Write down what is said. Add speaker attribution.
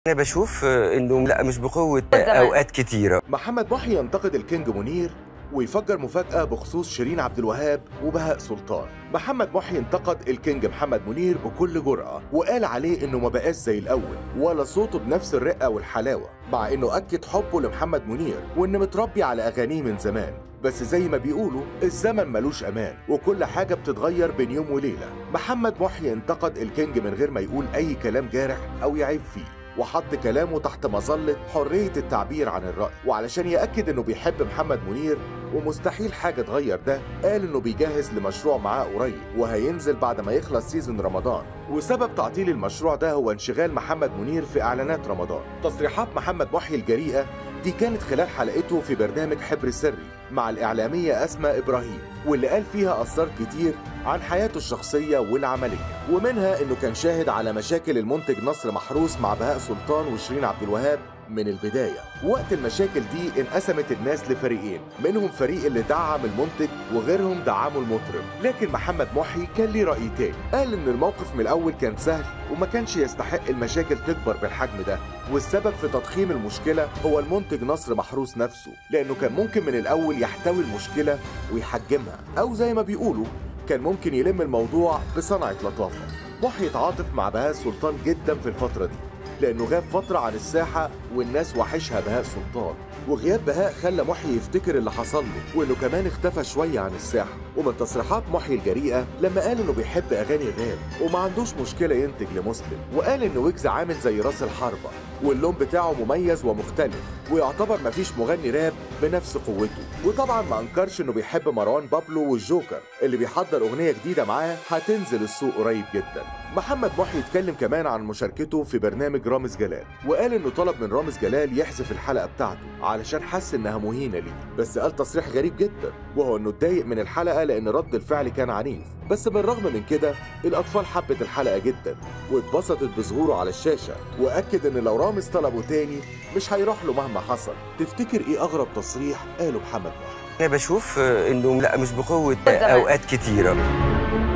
Speaker 1: أنا بشوف إنه لأ مش بقوة أوقات كتيرة.
Speaker 2: محمد محي ينتقد الكينج منير ويفجر مفاجأة بخصوص شيرين عبد الوهاب وبهاء سلطان. محمد محي انتقد الكينج محمد منير بكل جرأة وقال عليه انه ما بقاش زي الاول ولا صوته بنفس الرقة والحلاوة، مع انه اكد حبه لمحمد منير وان متربي على اغانيه من زمان، بس زي ما بيقولوا الزمن ملوش امان وكل حاجة بتتغير بين يوم وليلة. محمد محي انتقد الكينج من غير ما يقول اي كلام جارح او يعيب فيه، وحط كلامه تحت مظلة حرية التعبير عن الرأي، وعلشان يأكد انه بيحب محمد منير ومستحيل حاجة تغير ده، قال انه بيجهز لمشروع معاه قريب وهينزل بعد ما يخلص سيزون رمضان، وسبب تعطيل المشروع ده هو انشغال محمد منير في اعلانات رمضان. تصريحات محمد محي الجريئة دي كانت خلال حلقته في برنامج حبر سري مع الإعلامية أسماء إبراهيم، واللي قال فيها أسرار كتير عن حياته الشخصية والعملية، ومنها إنه كان شاهد على مشاكل المنتج نصر محروس مع بهاء سلطان وشيرين عبد الوهاب من البداية. وقت المشاكل دي انقسمت الناس لفريقين، منهم فريق اللي دعم المنتج وغيرهم دعموا المطرب، لكن محمد محي كان ليه رأي تاني، قال إن الموقف من الأول كان سهل وما كانش يستحق المشاكل تكبر بالحجم ده، والسبب في تضخيم المشكلة هو المنتج نصر محروس نفسه، لأنه كان ممكن من الأول يحتوي المشكلة ويحجمها، أو زي ما بيقولوا كان ممكن يلم الموضوع بصنعة لطافة. محي يتعاطف مع بهاء سلطان جدا في الفترة دي، لأنه غاب فترة عن الساحة والناس وحشها بهاء سلطان، وغياب بهاء خلى محي يفتكر اللي حصل له وإنه كمان اختفى شوية عن الساحة. ومن تصريحات محي الجريئة لما قال إنه بيحب أغاني غاب وما عندوش مشكلة ينتج لمسلم، وقال إن ويجز عامل زي راس الحربة واللون بتاعه مميز ومختلف ويعتبر مفيش مغني راب بنفس قوته. وطبعا ما انكرش إنه بيحب مروان بابلو والجوكر اللي بيحضر أغنية جديدة معاه هتنزل السوق قريب جدا. محمد محي اتكلم كمان عن مشاركته في برنامج رامز جلال، وقال انه طلب من رامز جلال يحذف الحلقه بتاعته علشان حس انها مهينه ليه، بس قال تصريح غريب جدا وهو انه اتضايق من الحلقه لان رد الفعل كان عنيف، بس بالرغم من كده الاطفال حبت الحلقه جدا واتبسطت بظهوره على الشاشه، واكد ان لو رامز طلبه تاني مش هيروح له مهما حصل. تفتكر ايه اغرب تصريح قاله محمد محي؟
Speaker 1: أنا بشوف إنه لأ مش بقوة أوقات كتيرة.